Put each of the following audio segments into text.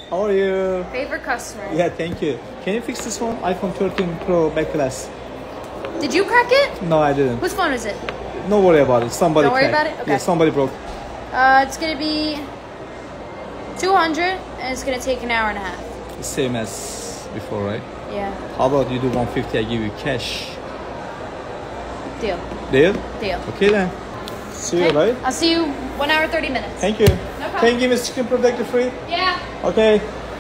How are you? Favorite customer. Yeah, thank you. Can you fix this one? iPhone 13 Pro back glass. Did you crack it? No, I didn't. Whose phone is it? No worry about it. Somebody Don't worry cracked. about it? Okay. Yeah, somebody broke. It's gonna be 200, and it's gonna take an hour and a half. The same as before, right? Yeah. How about you do 150? I give you cash. Deal. Deal? Deal. Okay then. See you, Okay. right? I'll see you 1 hour 30 minutes. Thank you. No problem. Can you give me screen protector free? Yeah. Okay.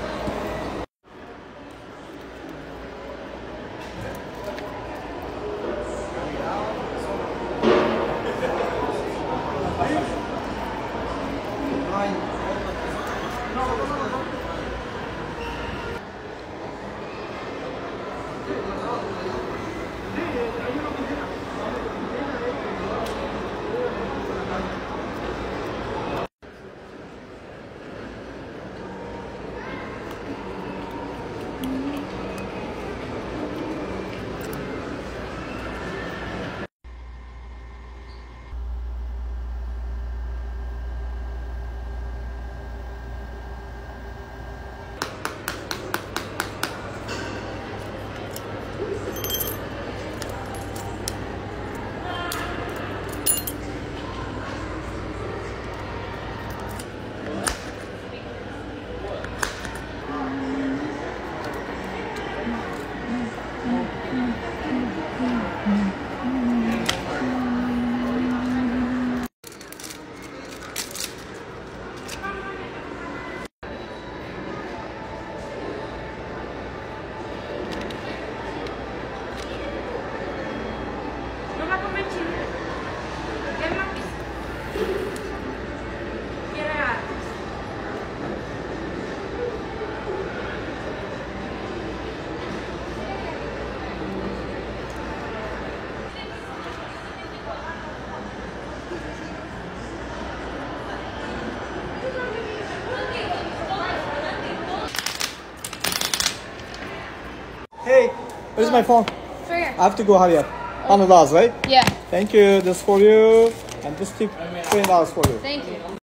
Hey, where's my phone? For here. I have to go, Javier. $100, right? Yeah. Thank you. This for you. And this tip, $20 for you. Thank you.